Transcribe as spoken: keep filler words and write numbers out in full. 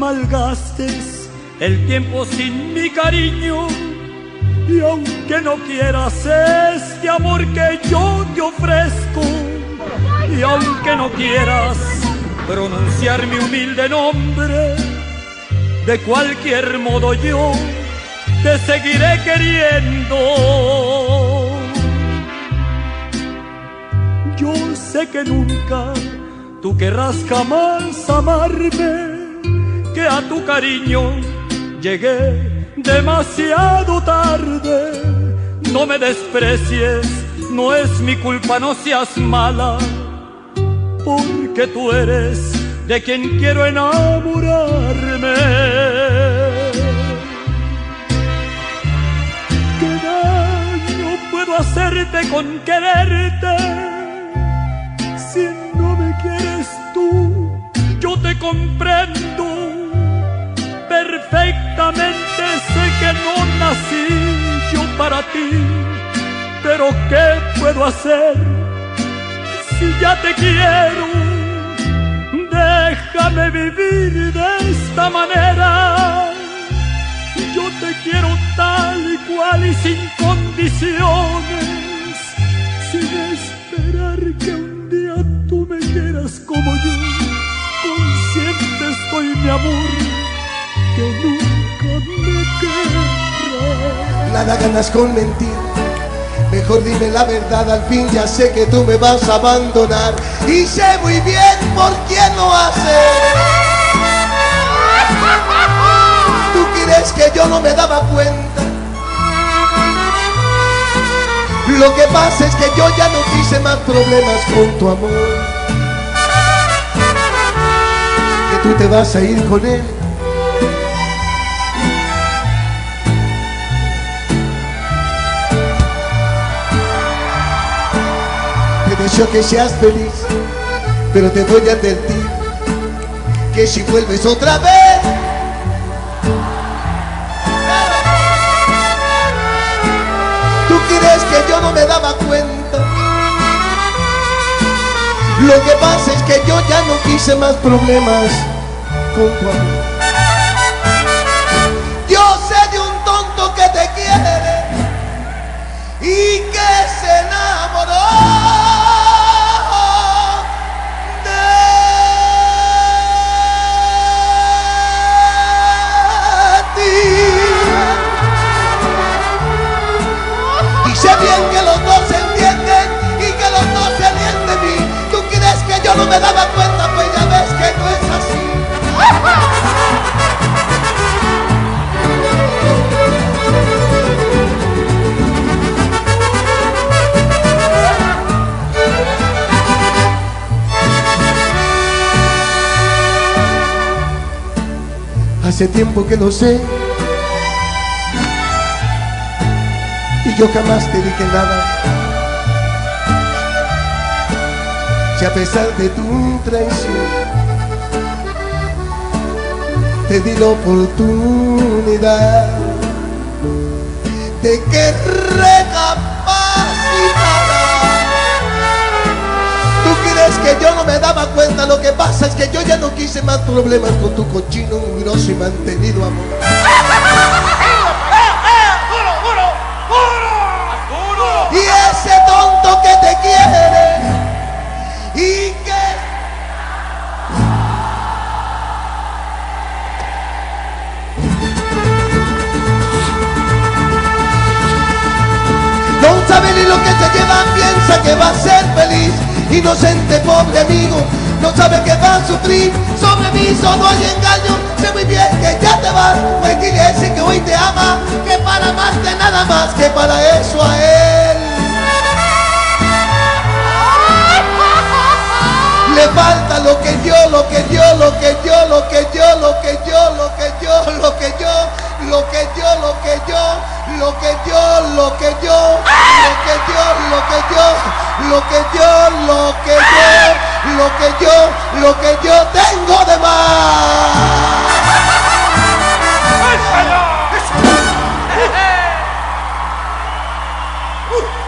malgastes el tiempo sin mi cariño. Y aunque no quieras este amor que yo te ofrezco, y aunque no quieras pronunciar mi humilde nombre, de cualquier modo yo te seguiré queriendo. Yo sé que nunca tú querrás jamás amarme, que a tu cariño llegué demasiado tarde. No me desprecies, no es mi culpa, no seas mala, porque tú eres de quien quiero enamorarme. ¿Qué daño puedo hacerte con quererte? Si no me quieres tú, yo te comprendo perfectamente. Sé que no nací yo para ti, pero ¿qué puedo hacer si ya te quiero? Déjame vivir de esta manera. Yo te quiero tal y cual y sin condiciones, sin esperar que un día tú me quieras como yo. Consciente estoy, mi amor, que nunca me querrás. Nada ganas con mentir, mejor dime la verdad. Al fin ya sé que tú me vas a abandonar, y sé muy bien por quién lo haces. ¿Tú crees que yo no me daba cuenta? Lo que pasa es que yo ya no quise más problemas con tu amor, que tú te vas a ir con él. Te deseo que seas feliz, pero te voy a advertir que si vuelves otra vez, ¿tú crees que yo no me daba cuenta? Lo que pasa es que yo ya no quise más problemas con tu amor. Yo sé de un tonto que te quiere y que se enamoró que los dos se entienden y que los dos se ríen de mí. ¿Tú crees que yo no me daba cuenta? Pues ya ves que no es así. Hace tiempo que lo sé, y yo jamás te dije nada. Si a pesar de tu traición te di la oportunidad de que recapacitara. ¿Tú crees que yo no me daba cuenta? Lo que pasa es que yo ya no quise más problemas con tu cochino, mugroso y mantenido amor. Y ese tonto que te quiere y que no sabe ni lo que se lleva, piensa que va a ser feliz. Inocente pobre amigo, no sabe que va a sufrir. Sobre mí solo hay engaño, sé muy bien que ya te vas. Pues dile a ese que hoy te ama, que para amarte nada más, que para eso a él le falta lo que yo, lo que yo, lo que yo, lo que yo, lo que yo, lo que yo, lo que yo, lo que yo, lo que yo, lo que yo, lo que yo, lo que yo, lo que yo, lo que yo, lo que yo, lo que yo, lo que yo tengo de más. Uh.